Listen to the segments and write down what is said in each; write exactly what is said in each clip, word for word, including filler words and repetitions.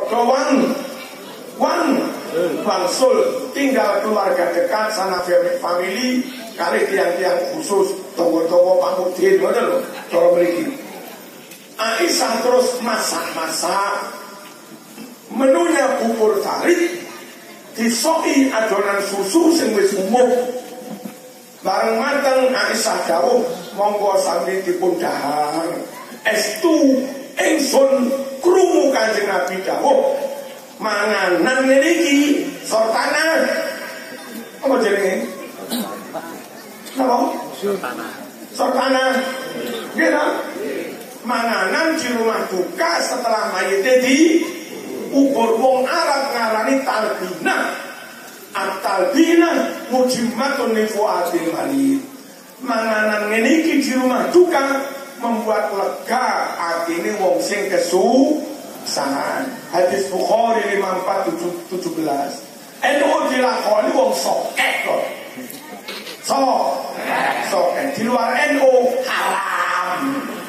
doang wan bangsul tinggal keluarga dekat sana family kali tiang-tiang khusus toko-toko pamudin ngoten lho cara mriki. Aisyah terus masak-masak menunya bubur tarik disoki adonan susu sing wis umum bareng mateng. Aisyah dawuh monggo sami dipun dahar estu ingsun krungu Kanjeng Nabi dawuh manganan niki sortana apa jenenge apa sortana sortana nggih manganan di rumah duka setelah mayitnya di kubur. Wong Arab ngarani talbina at-talbina mujimmatun li fuadil marid. Manganan ngene iki di rumah duka membuat lega atine wong sing kesusahan. Hadis Bukhari lima empat tujuh belas. Eno dilakoni wong sokek kok. So, sokek di luar N U haram.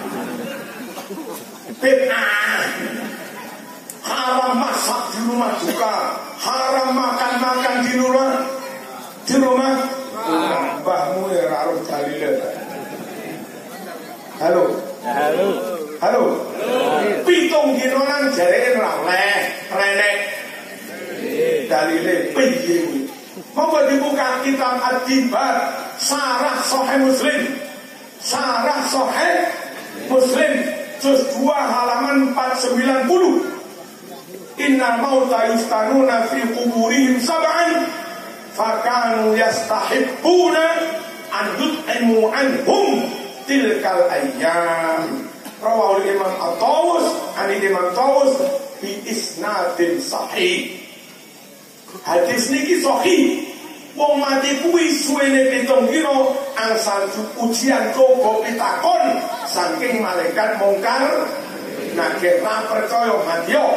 Fitnah, haram masak di rumah duka, haram makan-makan di rumah di rumah mbahmu ya raruh dalile. Halo halo halo pitung dinonan jareke ora oleh renek dalile piye monggo dibuka kitab Ad-Dibat Syarah Sahih Muslim, Syarah Sahih Muslim juz dua halaman empat ratus sembilan puluh. Innal mauta yustanuna fi quburihim sab'an fakanu yastahibbuna an yut'imu anhum tilkal ayyam. Rawahul Imam At-Tawus an Imam Tawus bi isnadin sahih. Hadis niki sahih. Wong mati kuwi suwene pitung dina angsal ujian coba pitakon saking malaikat mungkar nakir ra percaya mati yo.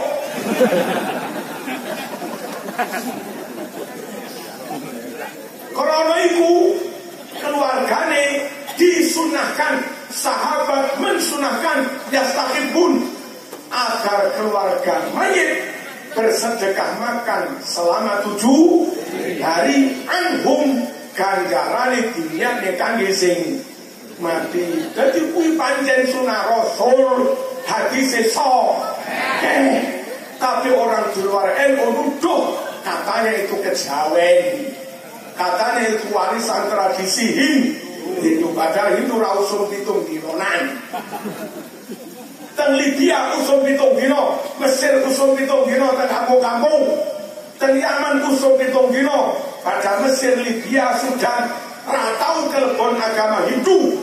Karena iku keluargane disunahkan, sahabat mensunahkan yastahibun agar keluarga mayit bersedekah makan selama tujuh hari anhum ganjarane diniatne kangge sing mati. Dadi kuwi pancen sunah Rasul, hadis so. Eh, tapi orang di luar N U nuduh katanya itu kejawen, katanya itu warisan tradisi Hindu. Padahal Hindu ra usum pitung dinonan. Teng Libya usum pitung dino, Mesir usum pitung dino, teng kampung-kampung, teng Yaman usum pitung dino. Pada Mesir, Libya, Sudan ratau kelebon agama Hindu.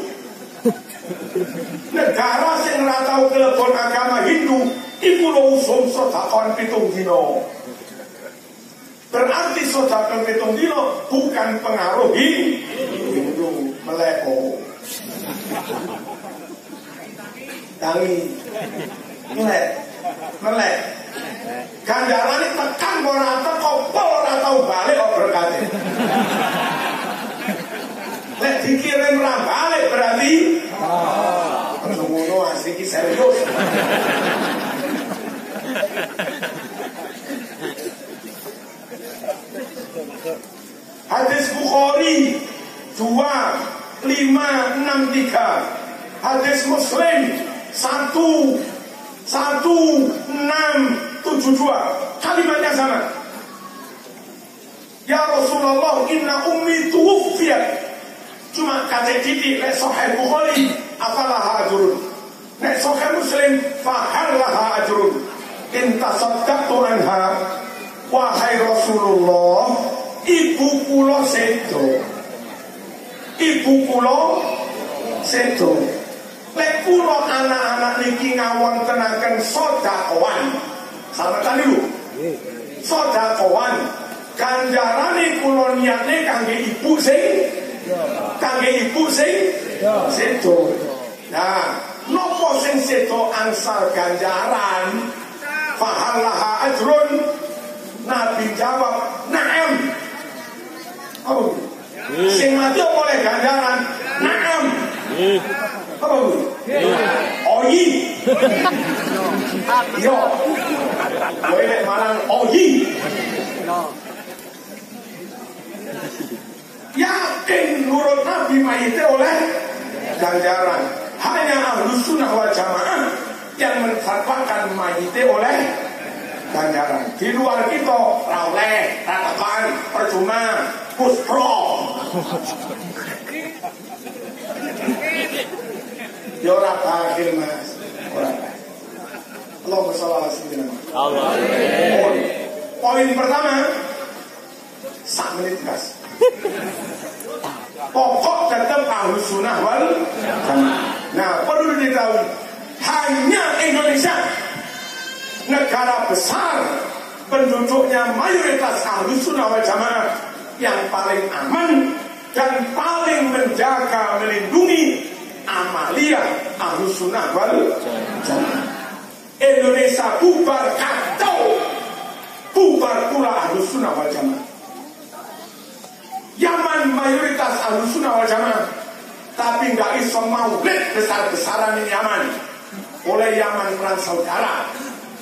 Negara sing ratau kelebon agama Hindu iku lho usum sedekah pitung dino. Berarti sedekah pitung dino bukan pengaruh Hindu, meleko. Tangi melek melek ganjarane tekan ora teko ora tau balik kok berkate. Lek dikirim ra balik berarti ah ngono asli ki serius. Hadis Bukhari dua lima enam tiga, hadis Muslim satu satu enam tujuh dua, kalimatnya sama. Ya Rasulullah, inna ummi tuwfiyat. Cuma kata titik nek Sahih Bukhari afalaha ajrun, nek Sahih Muslim fahalaha ajrun. In tasaddaqtu anha, wahai Rasulullah, ibu kula sedo, ibu kula sedo. Lek kula anak-anak niki ngawontenaken sedekahan. Sama tadi lho. Sedekahan. Ganjarane kula niatne kangge ibu sing kangge ibu sing sedo. Nah, nopo sing sedo angsal ganjaran? Fahalaha ajrun. Nabi jawab, "Na'am." Oh. Sing mati oleh ganjaran? Na'am. Apa bu? Oyi. Yo. Kowe nek malang oyi. Yakin nurut Nabi mayite oleh ganjaran. Hanya Ahlus Sunnah wal Jamaah yang menfatwakan mayite oleh ganjaran. Di luar kita ra oleh, ra tekan, percuma, puspro. Ya ora bakil Mas. Ora. Allahumma shalli ala sayyidina Allah. Poin pertama, sak menit gas. Pokok tetap Ahlus Sunnah wal Jamaah. Nah, perlu diketahui, hanya Indonesia, negara besar, penduduknya mayoritas Ahlus Sunnah wal Jamaah, yang paling aman dan paling menjaga, melindungi amalia Ahlus Sunnah wal Jamaah. Indonesia bubar kacau, bubar pula Ahlus Sunnah wal Jamaah. Yaman mayoritas Ahlus Sunnah wal Jamaah, tapi nggak iso maulid besar-besaran di Yaman oleh Yaman perang saudara.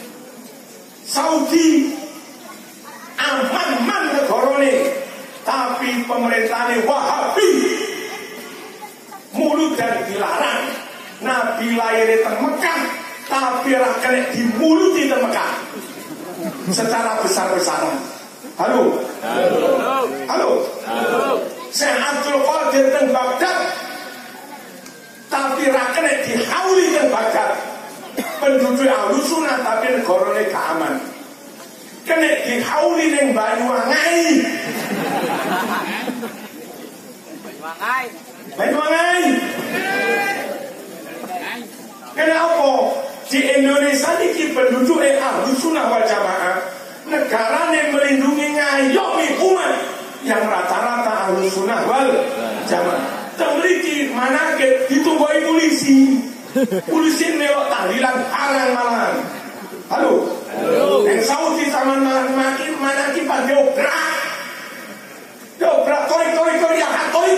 Saudi aman-aman negarane, tapi pemerintahnya Wahabi, mulut dan dilarang. Nabi lahir di Mekah, tapi rakyat dimuluti di Mekah secara besar-besaran. Halo, halo, halo, halo. Syekh Abdul Qadir di Baghdad, tapi rakyat dihauli di Baghdad. Penduduk Ahlus Sunnah tapi negarane gak aman. Kena dihauli di Banyuwangi. Banyuwangi. Kenapa? Di Indonesia ini penduduk Ahlus Sunnah wal Jamaah, negara yang melindungi ngayomi umat yang rata-rata Ahlus Sunnah wal Jamaah. Temriki manakib ditungguin polisi. Polisi melok tahlilan halang malam. Halo. Halo. Yang Saudi sama makin manakib pada diobrak. Diobrak toy toy toy yang toy.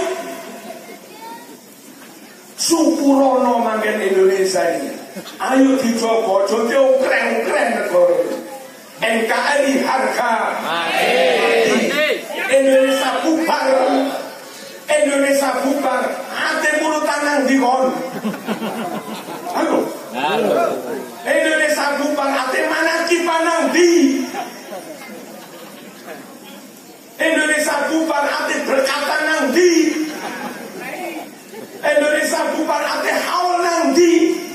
Supurono manggen Indonesia ini. Ayo dicoba, jodoh keren-keren negara. N K R I harga mati. Indonesia bubar. Indonesia bubar. Ate mulut tanang di kon. Halo. Halo. Indonesia bubar. Ate mana kipanang di. Indonesia bubar. Ate berkata nang di. Indonesia bubar. Ate haul nang di.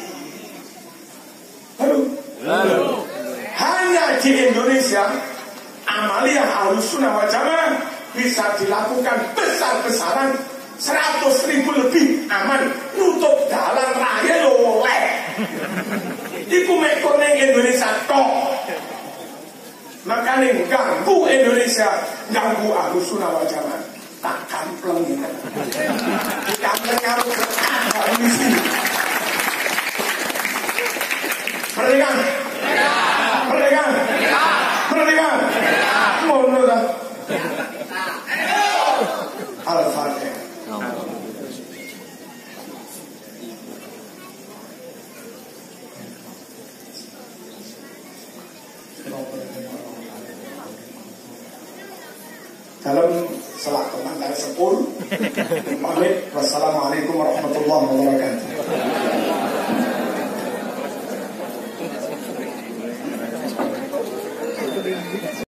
Halo. Halo. Hanya di Indonesia amalia Ahlus Sunnah wal Jamaah bisa dilakukan besar-besaran, seratus ribu lebih aman, nutup dalan raya oleh. Iku mekor neng Indonesia tok. Makanya ganggu Indonesia, ganggu Ahlus Sunnah wal Jamaah. Tak kampleng kita. Kampleng harus berkata misi. Merdeka. Merdeka. Merdeka. Ngono dah. Al-Fatihah. Dalam salat pengantar sepuluh pamit. Wassalamualaikum warahmatullahi wabarakatuh.